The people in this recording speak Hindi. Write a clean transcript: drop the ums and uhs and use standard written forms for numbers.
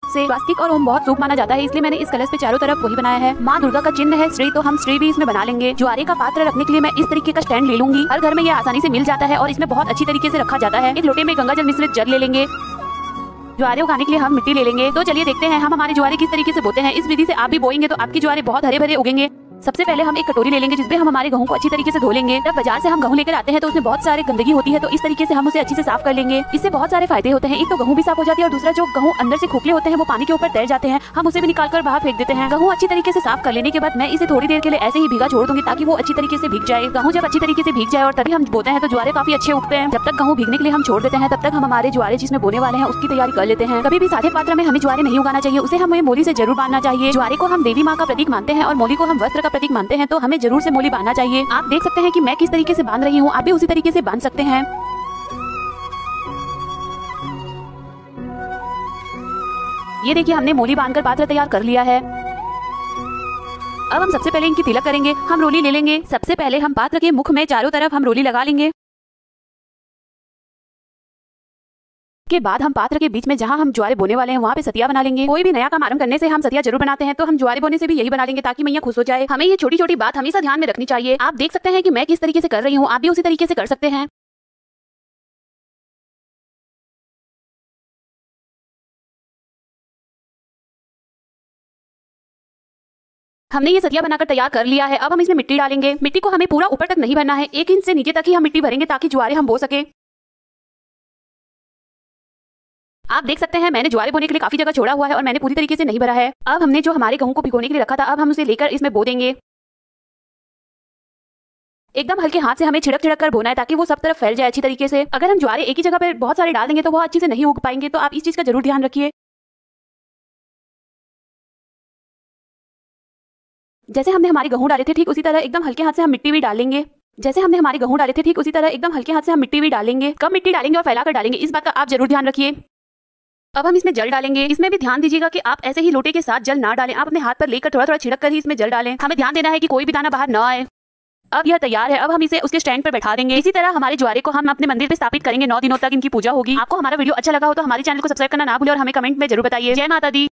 से स्वास्तिक और ओम बहुत शुभ माना जाता है, इसलिए मैंने इस कलश पे चारों तरफ वही बनाया है। माँ दुर्गा का चिन्ह है श्री, तो हम श्री भी इसमें बना लेंगे। ज्वारे का पात्र रखने के लिए मैं इस तरीके का स्टैंड ले लूंगी। हर घर में ये आसानी से मिल जाता है और इसमें बहुत अच्छी तरीके से रखा जाता है। एक लोटे में गंगा जल मिश्रित जल ले लेंगे। ज्वारे उगाने के लिए हम मिट्टी ले लेंगे। तो चलिए देखते हैं हम हमारे ज्वारे किस तरीके से बोते हैं। इस विधि से आप भी बोएंगे तो आपकी ज्वारे बहुत हरे भरे उगेंगे। सबसे पहले हम एक कटोरी ले लेंगे जिसमें हम हमारे गेहूं को अच्छी तरीके से धो लेंगे। जब बाजार से हम गेहूं लेकर आते हैं तो उसमें बहुत सारे गंदगी होती है, तो इस तरीके से हम उसे अच्छे से साफ कर लेंगे। इससे बहुत सारे फायदे होते हैं। एक तो गेहूं भी साफ हो जाती है और दूसरा जो गेहूं अंदर से खोखले होते हैं वो पानी के ऊपर तैर जाते हैं, हम उसे भी निकालकर बाहर फेंक देते हैं। गेहूं अच्छी तरीके से साफ कर लेने के बाद मैं इसे थोड़ी देर के लिए ऐसे ही भीगा छोड़ दूंगी ताकि वो अच्छी तरीके से भीग जाए। गेहूं जब अच्छी तरीके से भीग जाए और तभी हम बोते हैं तो ज्वारे काफी अच्छे उगते हैं। जब तक गेहूं भीगने के लिए हम छोड़ देते हैं तब तक हम हमारे ज्वारे जिसमें बोने वाले हैं उसकी तैयारी कर लेते हैं। कभी भी सादे पात्र में हमें ज्वारे नहीं उगाना चाहिए, उसे हमें मोली से जरूर बांधना चाहिए। ज्वारे को हम देवी माँ का प्रतीक मानते हैं और मोली को हम वस्त्र का प्रतीक मानते हैं, तो हमें जरूर से मोली बांधना चाहिए। आप देख सकते हैं कि मैं किस तरीके से बांध रही हूँ, आप भी उसी तरीके से बांध सकते हैं। ये देखिए हमने मोली बांधकर पात्र तैयार कर लिया है। अब हम सबसे पहले इनकी तिलक करेंगे। हम रोली ले लेंगे। सबसे पहले हम पात्र के मुख में चारों तरफ हम रोली लगा लेंगे। के बाद हम पात्र के बीच में जहां हम ज्वारे बोने वाले हैं वहां पे सतिया बना लेंगे। कोई भी नया काम आरंभ करने से हम सतिया जरूर बनाते हैं, तो हम ज्वारे बोने से भी यही बना लेंगे ताकि मैया खुश हो जाए। हमें ये छोटी छोटी बात हमेशा ध्यान में रखनी चाहिए। आप देख सकते हैं कि मैं किस तरीके से कर रही हूँ, आप भी उसी तरीके से कर सकते हैं। हमने ये सतिया बनाकर तैयार कर लिया है। अब हम इसमें मिट्टी डालेंगे। मिट्टी को हमें पूरा ऊपर तक नहीं भरना है, 1 इंच से नीचे तक ही हम मिट्टी भरेंगे ताकि ज्वारे हम बो सके। आप देख सकते हैं मैंने ज्वारे बोने के लिए काफी जगह छोड़ा हुआ है और मैंने पूरी तरीके से नहीं भरा है। अब हमने जो हमारे गेहूं को भिगोने के लिए रखा था, अब हम उसे लेकर इसमें बो देंगे। एकदम हल्के हाथ से हमें छिड़क छिड़क कर बोना है ताकि वो सब तरफ फैल जाए अच्छी तरीके से। अगर हम ज्वारे एक ही जगह पर बहुत सारे डाल देंगे तो वो अच्छी से नहीं उग पाएंगे, तो आप इस चीज का जरूर ध्यान रखिए। जैसे हमने हमारे गेहूं डाले थे ठीक उसी तरह एकदम हल्के हाथ से हम मिट्टी भी डालेंगे। जैसे हमने हमारे गेहूं डाले थे ठीक उसी तरह एकदम हल्के हाथ से हम मिट्टी भी डालेंगे। कम मिट्टी डालेंगे और फैलाकर डालेंगे, इस बात का आप जरूर ध्यान रखिए। अब हम इसमें जल डालेंगे। इसमें भी ध्यान दीजिएगा कि आप ऐसे ही लोटे के साथ जल ना डालें, आप अपने हाथ पर लेकर थोड़ा थोड़ा छिड़क कर ही इसमें जल डालें। हमें ध्यान देना है कि कोई भी दाना बाहर न आए। अब यह तैयार है। अब हम इसे उसके स्टैंड पर बैठा देंगे। इसी तरह हमारे ज्वारे को हम अपने मंदिर पे स्थापित करेंगे। 9 दिनों तक इनकी पूजा होगी। आपको हमारा वीडियो अच्छा लगा हो तो हमारे चैनल को सब्सक्राइब करना ना भूलें और हमें कमेंट में जरूर बताइए। जय माता दी।